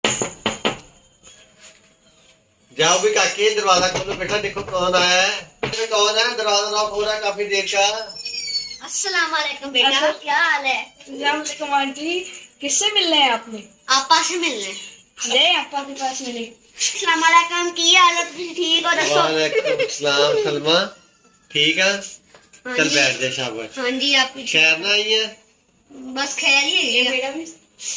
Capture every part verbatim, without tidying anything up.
जाओ भी काकी दरवाजा खोलो बेटा, देखो कौन आया है। कौन है? दरवाजा ना खोल रहा है काफी देर का। अस्सलाम वालेकुम बेटा, क्या हाल है? वालेकुम आंटी, किससे मिलने हैं आपने? आपा से मिलने। गए आपा के पास मिले। अस्सलाम वालेकुम, की हाल है? ठीक हो? दसो। वालेकुम सलाम सलमा, ठीक है? चल बैठ जा शाबाश। हाँ जी, आप खैर ना आई है? बस खैर ही है बेटा भी।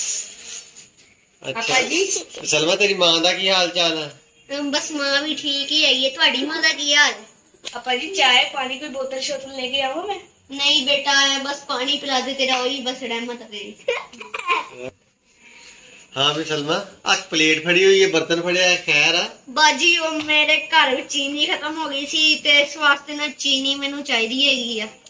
अच्छा जी। सलमा तेरी मां दा की हाल चाल है? बस मां भी ठीक ही है। ये तुम्हारी मां दा की हाल? आपा जी चाय पानी कोई बोतल शोतल लेके आओ? मैं नहीं बेटा, बस पानी पिला दे तेरा, वही बस रहमत है तेरी। हाँ भी सलमा, आज प्लेट फड़ी हुई है, बर्तन फड़े है, खैर है? बाजी वो मेरे घर में चीनी खत्म हो गई सी ते इस वास्ते ना चीनी मैनू चाहिदी हैगी आ।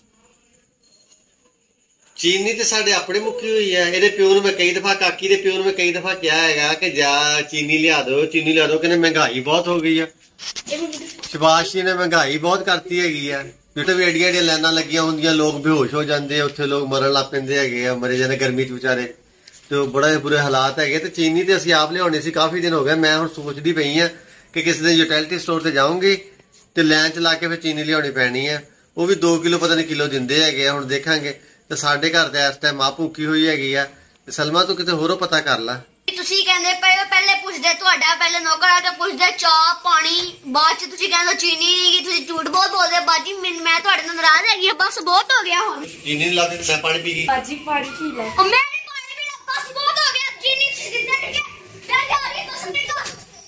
चीनी तो साढ़े अपने मुक्की हुई है। ਇਹਦੇ ਪਿਓ ਨੂੰ ਮੈਂ ਕਈ ਦਫਾ ਕਾਕੀ ਦੇ ਪਿਓ ਨੂੰ ਮੈਂ ਕਈ ਦਫਾ ਕਿਹਾ ਹੈਗਾ ਕਿ ਜਾ ਚੀਨੀ ਲਿਆ ਦਿਓ, ਚੀਨੀ ਲਿਆ ਦਿਓ, ਕਹਿੰਦੇ ਮਹਿੰਗਾਈ ਬਹੁਤ ਹੋ ਗਈ ਆ। ਸ਼ਬਾਸ਼ ਜੀ ਨੇ ਮਹਿੰਗਾਈ ਬਹੁਤ ਕਰਤੀ ਹੈਗੀ ਆ। ਜਿੱਥੇ ਵੀ ਏਡੀਆਂ ਏਡੀਆਂ ਲਾਈਨਾਂ ਲੱਗੀਆਂ ਹੁੰਦੀਆਂ, ਲੋਕ ਬੇਹੋਸ਼ ਹੋ ਜਾਂਦੇ, ਉੱਥੇ ਲੋਕ ਮਰਨ ਲੱਗ ਪੈਂਦੇ ਹੈਗੇ ਆ, ਮਰੇ ਜਾਂਦੇ ਗਰਮੀ ਚ ਵਿਚਾਰੇ, ਤੇ ਬੜੇ ਬੁਰੇ ਹਾਲਾਤ ਹੈਗੇ। ਤੇ ਚੀਨੀ ਤੇ ਅਸੀਂ ਆਪ ਲਿਆਉਣੀ ਸੀ, ਕਾਫੀ ਦਿਨ ਹੋ ਗਏ। ਮੈਂ ਹੁਣ ਸੋਚਦੀ ਪਈ ਆ ਕਿ ਕਿਸੇ ਦਿਨ ਯੂਟਿਲਿਟੀ ਸਟੋਰ ਤੇ ਜਾਊਂਗੀ ਤੇ ਲਾਈਨ ਚ ਲਾ ਕੇ ਫਿਰ ਚੀਨੀ ਲਿਆਉਣੀ ਪੈਣੀ ਆ। ਉਹ ਵੀ ਦੋ ਕਿਲੋ ਪਤਾ ਨਹੀਂ ਕਿਲੋ ਦਿੰਦੇ ਹੈਗੇ ਆ। ਹੁਣ ਦੇਖਾਂਗੇ। ਤੇ ਸਾਡੇ ਘਰ ਤੇ ਇਸ ਟਾਈਮ ਆ ਭੁੱਖੀ ਹੋਈ ਹੈਗੀ ਆ। ਤੇ ਸਲਮਾ ਤੂੰ ਕਿਤੇ ਹੋਰੋਂ ਪਤਾ ਕਰ ਲੈ। ਤੁਸੀਂ ਕਹਿੰਦੇ ਪਏ ਹੋ ਪਹਿਲੇ ਪੁੱਛਦੇ, ਤੁਹਾਡਾ ਪਹਿਲੇ ਨੌਕਰ ਆ ਕੇ ਪੁੱਛਦੇ ਚਾਹ ਪਾਣੀ, ਬਾਅਦ ਚ ਤੁਸੀਂ ਕਹਿੰਦੇ ਚੀਨੀ ਨਹੀਂ ਗਈ। ਤੁਸੀਂ ਝੂਠ ਬਹੁਤ ਬੋਲਦੇ ਬਾਜੀ। ਮੈਂ ਤੁਹਾਡੇ ਨਾਲ ਨਾਰਾਜ਼ ਹੈਗੀ ਆ। ਬਸ ਬਹੁਤ ਹੋ ਗਿਆ ਹੁਣ। ਚੀਨੀ ਨਹੀਂ ਲਾ ਦੇ, ਮੈਂ ਪਾਣੀ ਪੀ ਗਈ। बाजी पानी पी लो। और मैं भी पानी पीना, बस बहुत हो गया। चीनी जितना ठीक है, मैं जा रही हूं कसम से।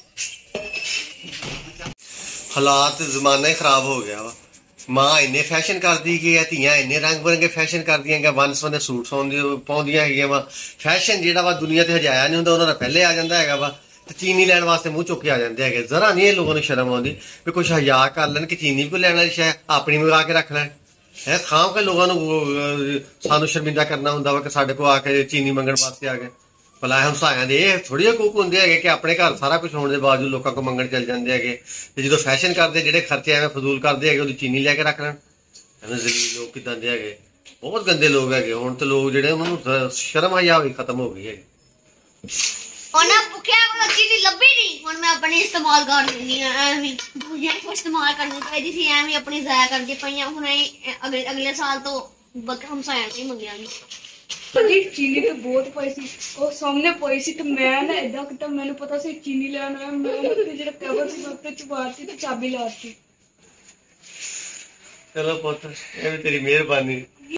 ਹਾਲਾਤ ਜ਼ਮਾਨਾ ਹੀ ਖਰਾਬ ਹੋ ਗਿਆ ਵਾ। ਮਾਂ ਇੰਨੇ ਫੈਸ਼ਨ ਕਰਦੀ ਗਈ ਹੈ, ਧੀਆਂ ਇੰਨੇ ਰੰਗ ਬਰੰਗੇ ਫੈਸ਼ਨ ਕਰਦੀਆਂ ਗਈਆਂ, ਵੰਨ ਸਵੰਨੇ ਸੂਟ ਸੌਂਦੀਆਂ ਪਾਉਂਦੀਆਂ ਹੈਗੀਆਂ ਵਾ। ਫੈਸ਼ਨ ਜਿਹੜਾ ਵਾ ਦੁਨੀਆ ਤੇ ਹਜਾਇਆ ਨਹੀਂ ਹੁੰਦਾ, ਉਹਨਾਂ ਦਾ ਪਹਿਲੇ ਆ ਜਾਂਦਾ ਹੈਗਾ ਵਾ। ਤੇ ਚੀਨੀ ਲੈਣ ਵਾਸਤੇ ਮੂੰਹ ਚੁੱਕ ਕੇ ਆ ਜਾਂਦੇ ਹੈਗੇ। ਜ਼ਰਾ ਨਹੀਂ ਇਹ ਲੋਕਾਂ ਨੂੰ ਸ਼ਰਮ ਆਉਂਦੀ ਵੀ ਕੁਛ ਹਯਾ ਕਰ ਲੈਣ ਕਿ ਚੀਨੀ ਵੀ ਕੋਈ ਲੈਣ ਵਾਲੀ ਸ਼ਾਇਦ ਆਪਣੀ ਮੰਗਾ ਕੇ ਰੱਖ ਲੈਣ। ਹੈ ਖਾਮ ਕੇ ਲੋਕਾਂ ਨੂੰ ਸਾਨੂੰ ਸ਼ਰਮਿੰਦਾ ਕਰਨਾ ਹੁੰਦਾ ਵਾ ਕਿ ਸਾਡੇ ਕੋਲ ਆ ਕੇ ਚੀਨੀ ਮੰਗਣ ਵਾਸਤੇ ਆ ਗਏ। ਭਲਾ ਹਮਸਾਇਆਂ ਦੇ ਇਹ ਥੋੜ੍ਹੀ ਕੁੱਕ ਹੁੰਦੇ ਹੈਗੇ ਕਿ ਆਪਣੇ ਘਰ ਸਾਰਾ ਕੁਝ ਹੋਣ ਦੇ ਬਾਵਜੂਦ ਲੋਕਾਂ ਕੋਲ ਮੰਗਣ ਚੱਲ ਜਾਂਦੇ ਹੈਗੇ। ਤੇ ਜਦੋਂ ਫੈਸ਼ਨ ਕਰਦੇ, ਜਿਹੜੇ ਖਰਚੇ ਐਵੇਂ ਫਜ਼ੂਲ ਕਰਦੇ ਹੈਗੇ, ਉਹਦੀ ਚੀਨੀ ਲੈ ਕੇ ਰੱਖ ਲੈਣ। ਐਵੇਂ ਜ਼ਲੀਲ ਲੋਕ ਕਿੱਦਾਂ ਦੇ ਹੈਗੇ, ਬਹੁਤ ਗੰਦੇ ਲੋਕ ਹੈਗੇ। ਹੁਣ ਤੇ ਲੋਕ ਜਿਹੜੇ ਉਹਨਾਂ ਨੂੰ ਸ਼ਰਮ ਹਯਾ ਵੀ ਖਤਮ ਹੋ ਗਈ ਹੈਗੀ। ਉਹਨਾਂ ਭੁੱਖਿਆ ਕੋਲ ਚੀਨੀ ਲੱਭੀ ਨਹੀਂ। ਹੁਣ ਮੈਂ ਆਪਣੀ ਇਸਤੇਮਾਲ ਕਰ ਲੈਂਦੀ ਆ। ਐਵੇਂ ਦੂਜਿਆਂ ਨੂੰ ਇਸਤੇਮਾਲ ਕਰਨੀ ਚਾਹੀਦੀ ਸੀ, ਐਵੇਂ ਆਪਣੀ ਜ਼ਾਇਆ ਕਰਦੀ ਪਈਆਂ। ਹੁਣ ਅਗਲੇ ਅਗਲੇ ਸਾਲ ਤੋਂ ਹਮਸਾਇਆਂ ਤੋਂ ਹੀ ਮੰਗਿਆਂਗੀ। जी चीनी तो बहुत पई सी, ਉਹ ਸਾਹਮਣੇ ਪਈ ਸੀ ਤੇ ਮੈਂ ਨਾ ਇਦਾਂ ਕਿਤਾ, ਮੈਨੂੰ ਪਤਾ ਸੀ ਚੀਨੀ ਲੈਣ ਆਇਆ। ਮੈਂ ਉੱਤੇ ਜਿਹੜਾ ਕਵਰ ਸੀ ਉੱਤੇ ਚੁਬਾਤੀ ਤੇ ਚਾਬੀ ਲਾਤੀ। ਚਲੋ ਪੁੱਤ, ਇਹ ਵੀ ਤੇਰੀ ਮਿਹਰਬਾਨੀ।